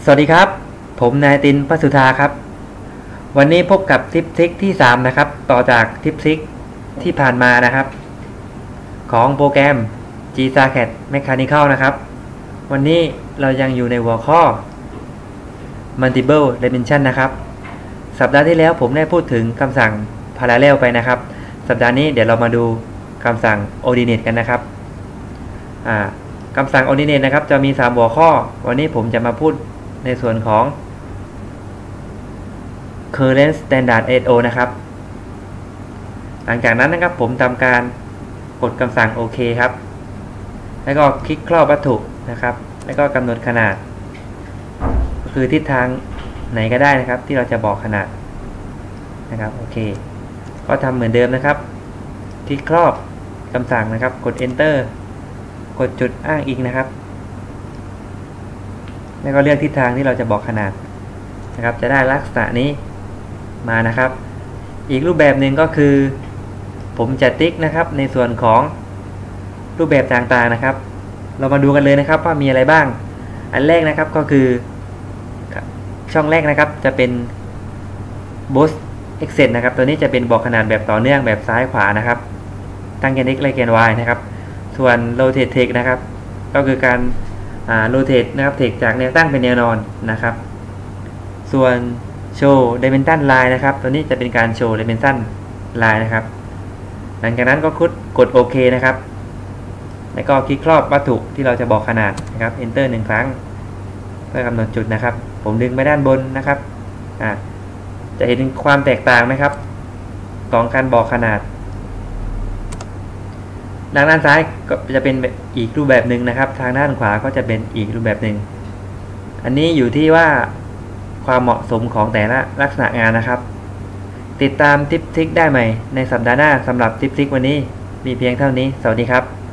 สวัสดีครับผมนายติน พัสุธาครับวันนี้พบกับทิปซิกที่3นะครับต่อจากทิปซิกที่ผ่านมานะครับของโปรแกรม GSACAD Mechanical นะครับวันนี้เรายังอยู่ในหัวข้อ Multiple Dimension นะครับสัปดาห์ที่แล้วผมได้พูดถึงคำสั่ง Parallel ไปนะครับสัปดาห์นี้เดี๋ยวเรามาดูคำสั่ง Ordinate กันนะครับคำสั่ง Ordinate นะครับจะมี3หัวข้อวันนี้ผมจะมาพูดในส่วนของ Current Standard ISO นะครับหลังจากนั้นนะครับผมทำการกดคำสั่ง OK ครับแล้วก็คลิกครอบวัตถุนะครับแล้วก็กำหนดขนาดก็คือทิศทางไหนก็ได้นะครับที่เราจะบอกขนาดนะครับโอเคก็ทำเหมือนเดิมนะครับคลิกครอบคำสั่งนะครับกด Enter กดจุดอ้างอิงนะครับแล้วก็เลือกทิศทางที่เราจะบอกขนาดนะครับจะได้ลักษณะนี้มานะครับอีกรูปแบบหนึ่งก็คือผมจะติ๊กนะครับในส่วนของรูปแบบต่างๆนะครับเรามาดูกันเลยนะครับว่ามีอะไรบ้างอันแรกนะครับก็คือช่องแรกนะครับจะเป็น Box Extend นะครับตัวนี้จะเป็นบอกขนาดแบบต่อเนื่องแบบซ้ายขวานะครับตั้งแกน x และแกน y นะครับส่วน Rotate Text นะครับก็คือการrotate นะครับ text จากแนวตั้งเป็นแนวนอนนะครับส่วน show dimension line นะครับตัวนี้จะเป็นการ show dimension line นะครับหลังจากนั้นก็กด OK นะครับแล้วก็คลิกครอบวัตถุที่เราจะบอกขนาดนะครับ enter 1 ครั้งเพื่อกำหนดจุดนะครับผมดึงไปด้านบนนะครับจะเห็นความแตกต่างไหมครับของการบอกขนาดทางด้านซ้ายก็จะเป็นอีกรูปแบบหนึ่งนะครับทางด้านขวาก็จะเป็นอีกรูปแบบหนึ่งอันนี้อยู่ที่ว่าความเหมาะสมของแต่ละลักษณะงานนะครับติดตามทิปซิกได้ใหม่ในสัปดาห์หน้าสำหรับทิปซิกวันนี้มีเพียงเท่านี้สวัสดีครับ